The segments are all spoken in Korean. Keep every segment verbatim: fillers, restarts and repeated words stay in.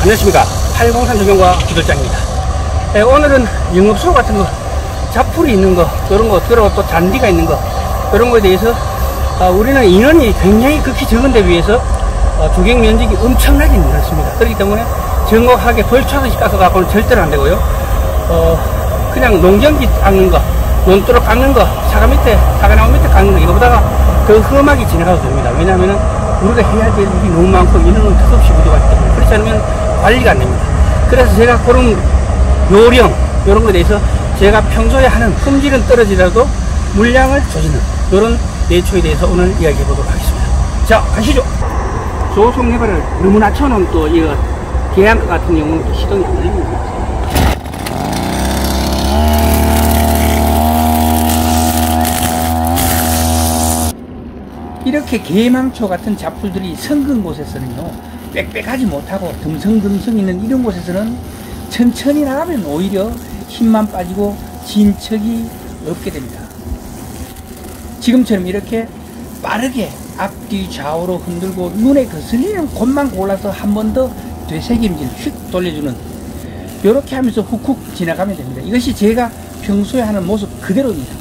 안녕하십니까. 팔공산 조경과 기술장입니다. 네, 오늘은 영업소 같은 거, 자풀이 있는 거, 이런 거, 그리고 또 잔디가 있는 거, 이런 거에 대해서 어, 우리는 인원이 굉장히 극히 적은데 비해서 어, 조경 면적이 엄청나게 늘었습니다. 그렇기 때문에 정확하게 벌초하듯이 까서 갖고는 절대로 안 되고요. 어, 그냥 농경지 깎는 거, 논두렁 깎는 거, 사과 밑에, 사과나무 밑에 깎는 거, 이거보다가 더 험하게 진행하도 됩니다. 왜냐하면 우리가 해야 될 일이 너무 많고 인원은 턱없이 부족하기 때문에. 그렇지 않으면 관리가 안 됩니다. 그래서 제가 그런 요령, 이런 거에 대해서 제가 평소에 하는 품질은 떨어지더라도 물량을 조지는 이런 내초에 대해서 오늘 이야기해 보도록 하겠습니다. 자, 가시죠. 조속 레벨을 너무 낮춰놓으면 또 이거 계양가 같은 경우는 또 시동이 안 걸립니다. 이렇게 개망초 같은 잡풀들이 성근 곳에서는요, 빽빽하지 못하고 듬성듬성 있는 이런 곳에서는 천천히 나가면 오히려 힘만 빠지고 진척이 없게 됩니다. 지금처럼 이렇게 빠르게 앞뒤 좌우로 흔들고 눈에 거슬리는 곳만 골라서 한 번 더 되새김질 휙 돌려주는, 이렇게 하면서 훅훅 지나가면 됩니다. 이것이 제가 평소에 하는 모습 그대로입니다.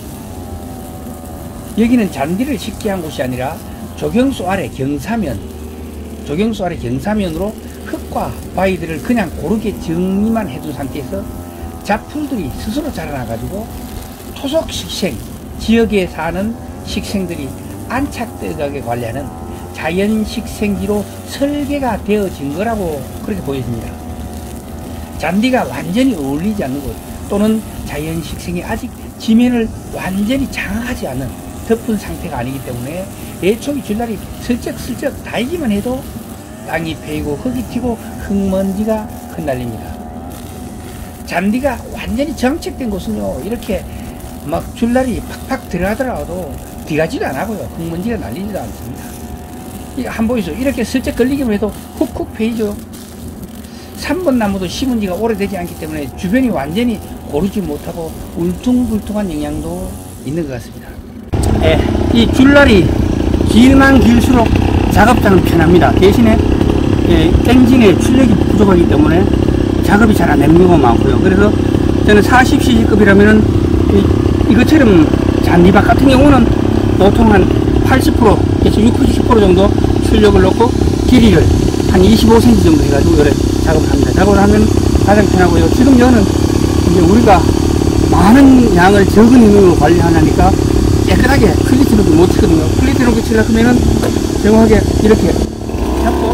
여기는 잔디를 쉽게 한 곳이 아니라 조경소 아래 경사면, 조경소 아래 경사면으로 흙과 바위들을 그냥 고르게 정리만 해둔 상태에서 잡풀들이 스스로 자라나가지고 토속 식생, 지역에 사는 식생들이 안착되게 관리하는 자연 식생지로 설계가 되어진 거라고 그렇게 보여집니다. 잔디가 완전히 어울리지 않는 곳, 또는 자연 식생이 아직 지면을 완전히 장악하지 않는 덮은 상태가 아니기 때문에 애초기 줄날이 슬쩍슬쩍 닿기만 해도 땅이 패이고 흙이 튀고 흙먼지가 흩날립니다. 잔디가 완전히 정책된 곳은요, 이렇게 막 줄날이 팍팍 들어가더라도 뒤가지도 안 하고요, 흙먼지가 날리지도 않습니다. 한 보이소. 이렇게 슬쩍 걸리기만 해도 훅훅 패이죠. 삼 번 나무도 심은 지가 오래되지 않기 때문에 주변이 완전히 고르지 못하고 울퉁불퉁한 영향도 있는 것 같습니다. 예, 이 줄날이 길만 길수록 작업장은 편합니다. 대신에 예, 엔진의 출력이 부족하기 때문에 작업이 잘 안 되는 경우가 많고요. 그래서 저는 사십 씨씨급이라면은 이, 이것처럼 잔디밭 같은 경우는 보통 한 팔십 퍼센트, 육십, 칠십 퍼센트 정도 출력을 넣고 길이를 한 이십오 센티미터 정도 해가지고 이렇게 작업을 합니다. 작업을 하면 가장 편하고요. 지금 여는 이제 우리가 많은 양을 적은 인원으로 관리하니까 깨끗하게 클리트로도 못 치거든요. 클리트로도 치려고 하면은 정확하게 이렇게 잡고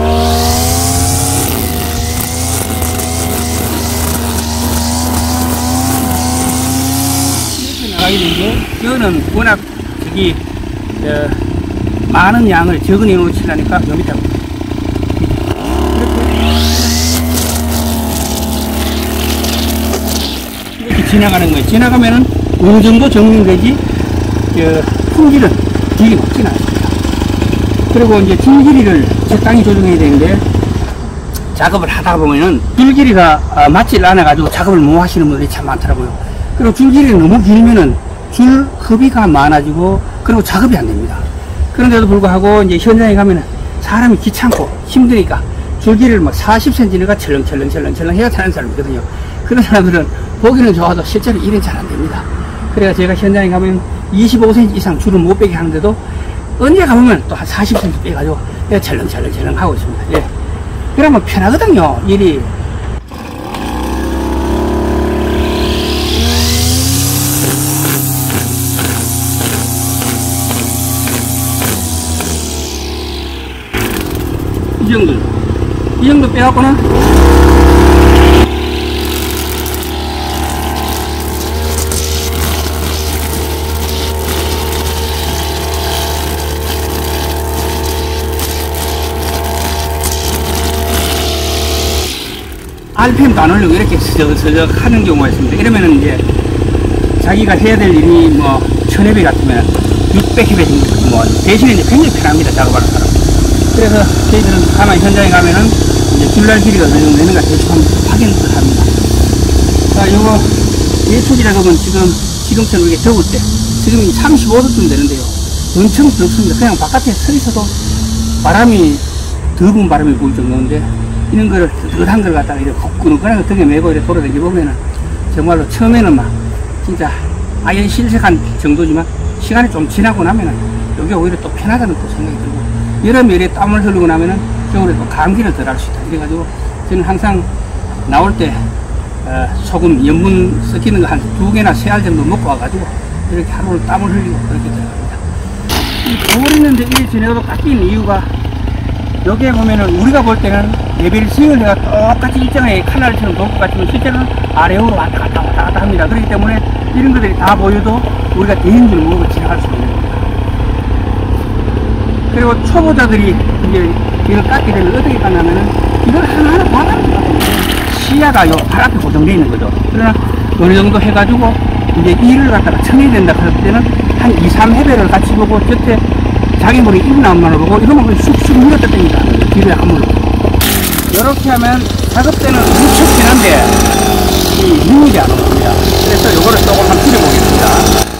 이렇게 나가게 되는데, 이거는 워낙 저기 어, 많은 양을 적은 인원으로 치려니까 요 밑에 이렇게 이렇게 지나가는 거예요. 지나가면은 어느 정도 정리되지 저, 품질은 되게 높진 않습니다. 그리고 이제 줄 길이를 적당히 조정해야 되는데, 작업을 하다 보면은 줄 길이가 아, 맞질 않아가지고 작업을 못 하시는 분들이 참 많더라고요. 그리고 줄 길이가 너무 길면은 줄 허비가 많아지고, 그리고 작업이 안 됩니다. 그런데도 불구하고 이제 현장에 가면은 사람이 귀찮고 힘드니까 줄 길이를 막 사십 센티미터가 철렁철렁철렁철렁 해야 타는 사람이거든요. 그런 사람들은 보기는 좋아도 실제로 일은 잘 안 됩니다. 그래서 제가 현장에 가면 이십오 센티미터 이상 줄을 못 빼게 하는데도 언제 가보면 또 한 사십 센티미터 빼가지고 철렁철렁철렁 하고 있습니다. 예. 그러면 편하거든요, 일이. 이 정도, 이 정도 빼갖고는 알피엠도 안 올리고 이렇게 서적서적 하는 경우가 있습니다. 이러면은 이제 자기가 해야 될 일이 뭐 천여 배 같으면 육백 회 정도 뭐 대신에 이제 굉장히 편합니다, 작업하는 사람. 그래서 저희들은 가만히 현장에 가면은 이제 줄날 길이가 어느 정도 되는가 대충 확인을 합니다. 자, 요거 예초기 작업은 지금 지금처럼 이렇게 더울 때, 지금 삼십오 도쯤 되는데요, 엄청 덥습니다. 그냥 바깥에 서 있어도 바람이, 더운 바람이 불 정도인데 이런 거를 뜨뜻한 걸 갖다가 이렇게 후끈후끈한 거 등에 메고 이렇게 돌아다니 보면은 정말로 처음에는 막 진짜 아예 실색한 정도지만 시간이 좀 지나고 나면은 여기 오히려 또 편하다는 또 생각이 들고, 여름에 이렇게 땀을 흘리고 나면은 겨울에 또 감기를 덜 할 수 있다. 그래가지고 저는 항상 나올 때 어, 소금, 염분 섞이는 거 한 두 개나 세 알 정도 먹고 와가지고 이렇게 하루를 땀을 흘리고 그렇게 들어갑니다. 이 거울 있는데 이 전에도 깎인 이유가, 여기에 보면은 우리가 볼 때는 레벨 스윙을 내가 똑같이 일정하게 칼날처럼 돌 것 같지만 실제로는 아래로 왔다 갔다 왔다 갔다 합니다. 그렇기 때문에 이런 것들이 다 보여도 우리가 대인줄 모르고 지나갈 수 있는 겁니다. 그리고 초보자들이 이제 이걸 깎게 되면 어떻게 깎냐면은 이걸 하나하나 봐가는 것 같아요. 시야가 요 발 앞에 고정되어 있는 거죠. 그러나 어느 정도 해가지고 이제 일을 갖다가 청해야 된다 그럴 때는 한 이, 삼 회배를 같이 보고 곁에 자기 머리 입 나온만을 보고 이거만 그냥 쑥쑥 밀었다 땡니다. 뒤를 한 번로. 이렇게 하면 작업대는 무척긴 한데 이 유입이 안 오릅니다. 그래서 요거를 조금 한번 줄여보겠습니다.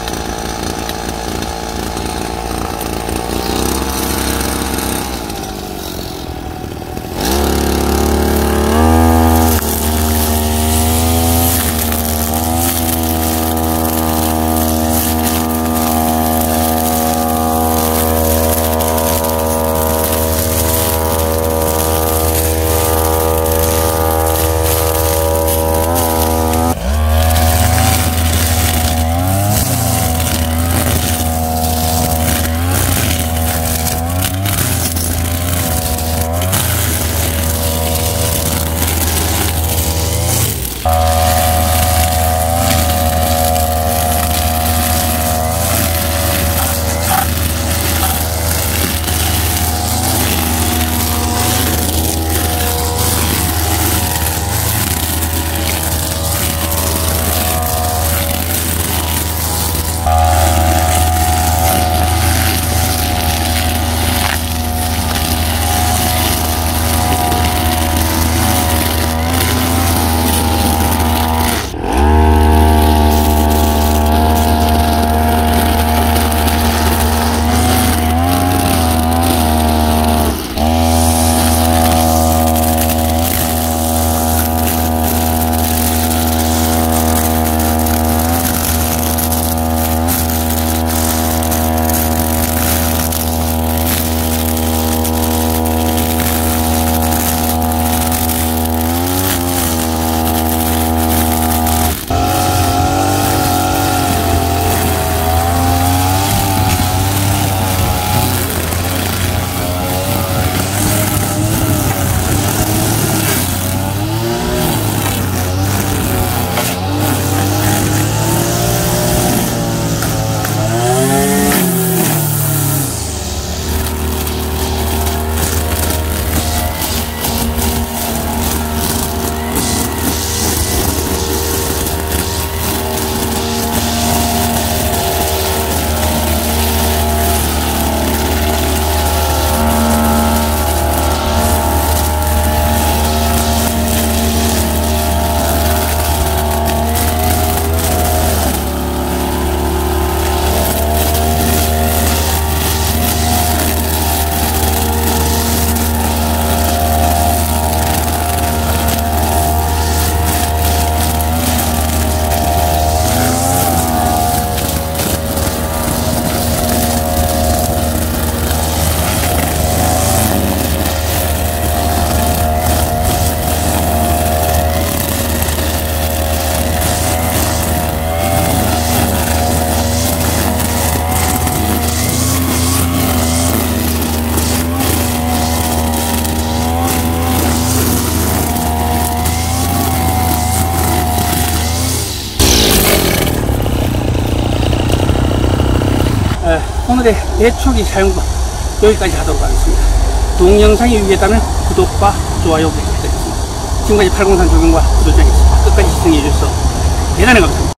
오늘의 대초기 사용법 여기까지 하도록 하겠습니다. 동영상이 유익했다면 구독과 좋아요 부탁드리겠습니다. 지금까지 팔공산 조경과 구독자였습니다. 끝까지 시청해 주셔서 대단히 감사합니다.